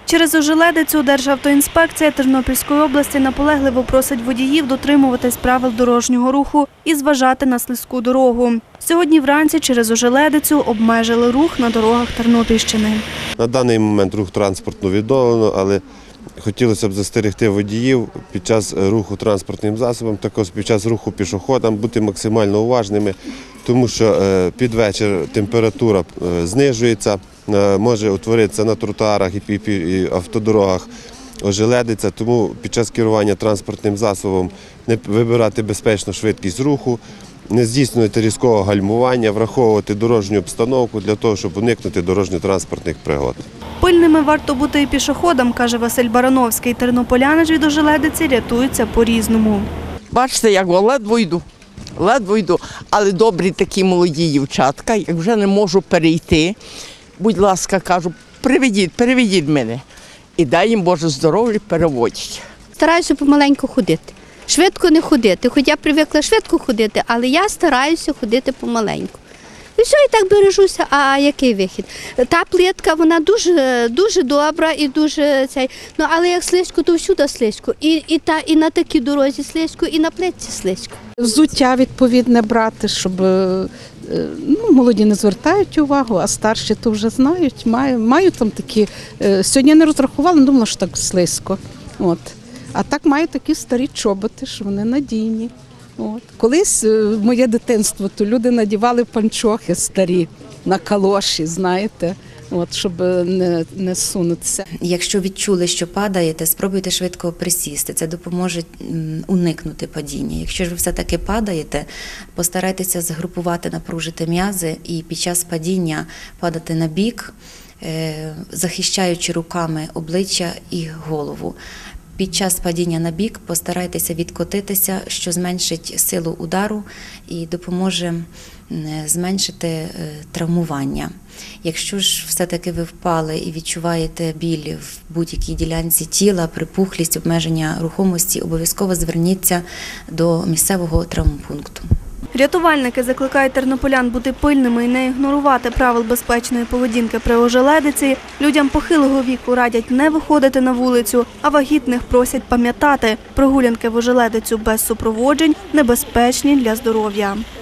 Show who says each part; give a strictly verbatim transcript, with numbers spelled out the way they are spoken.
Speaker 1: Через ожеледицю Державтоінспекція Тернопільської області наполегливо просить водіїв дотримуватись правил дорожнього руху і зважати на слизьку дорогу. Сьогодні вранці через ожеледицю обмежили рух на дорогах Тернопільщини.
Speaker 2: На даний момент рух транспорту відновлено, але хотілося б застерегти водіїв під час руху транспортним засобом, також під час руху пішоходам бути максимально уважними, тому що під вечір температура знижується, може утворитися на тротуарах і автодорогах ожеледиця, тому під час керування транспортним засобом не вибирати безпечну швидкість руху, не здійснювати різкого гальмування, враховувати дорожню обстановку для того, щоб уникнути дорожньо-транспортних пригод.
Speaker 1: Пильними варто бути і пішоходам, каже Василь Барановський. Тернополяни ж від ожеледиці рятуються по-різному.
Speaker 3: Бачите, як ледве йду, ледве йду, але добрі такі молоді дівчатка, як вже не можу перейти, будь ласка, кажу, приведіть, переведіть мене. І дай їм Боже здоров'я, переводять.
Speaker 4: Стараюся помаленьку ходити, швидко не ходити. Хоч я привикла швидко ходити, але я стараюся ходити помаленьку. І все, і так бережуся, а який вихід? Та плитка, вона дуже, дуже добра і дуже цей, ну але як слизько, то всюди слизько. І, і, та, і на такій дорозі слизько, і на плитці слизько.
Speaker 5: Взуття відповідне брати, щоб ну, молоді не звертають увагу, а старші то вже знають, мають, мають там такі, сьогодні не розрахувала, думала, що так слизько. От. А так мають такі старі чоботи, що вони надійні. От. Колись в моє дитинство то люди надівали панчохи старі на калоші, знаєте, от, щоб не, не сунутися.
Speaker 6: Якщо відчули, що падаєте, спробуйте швидко присісти, це допоможе уникнути падіння. Якщо ж ви все-таки падаєте, постарайтеся згрупувати, напружити м'язи і під час падіння падати на бік, захищаючи руками обличчя і голову. Під час падіння на бік постарайтеся відкотитися, що зменшить силу удару і допоможе зменшити травмування. Якщо ж все-таки ви впали і відчуваєте біль в будь-якій ділянці тіла, припухлість, обмеження рухомості, обов'язково зверніться до місцевого травмпункту.
Speaker 1: Рятувальники закликають тернополян бути пильними і не ігнорувати правил безпечної поведінки при ожеледиці. Людям похилого віку радять не виходити на вулицю, а вагітних просять пам'ятати – прогулянки в ожеледицю без супроводжень небезпечні для здоров'я.